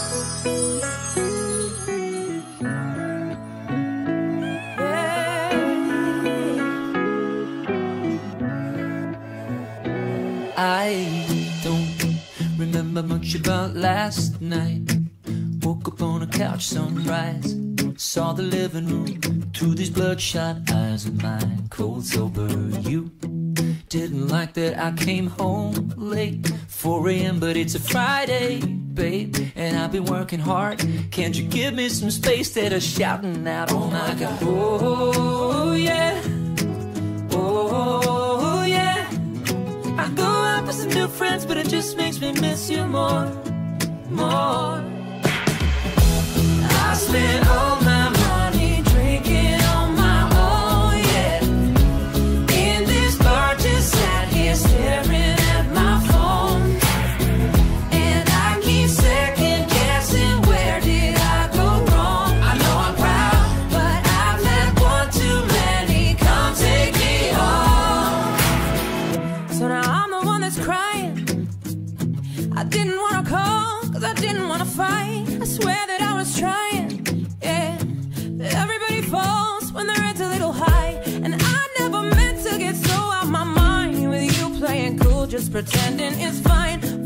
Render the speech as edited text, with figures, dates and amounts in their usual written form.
I don't remember much about last night. Woke up on a couch, sunrise. Saw the living room through these bloodshot eyes of mine. Cold sober, you didn't like that I came home late, 4 AM, but it's a Friday, babe, and I've been working hard. Can't you give me some space? That are shouting out, oh my God. Oh yeah, oh yeah. I go out with some new friends, but it just makes me miss you more, more. I spent all my money drinking on my own, yeah. In this bar, just sat here staring at my phone, and I keep second guessing, where did I go wrong? I know I'm proud, but I've let one too many come take me home. So now I'm the one that's crying. I didn't wanna call, cause I didn't wanna fight. I swear that I was trying, yeah. Everybody falls when their head's a little high, and I never meant to get so out my mind with you playing cool, just pretending it's fine.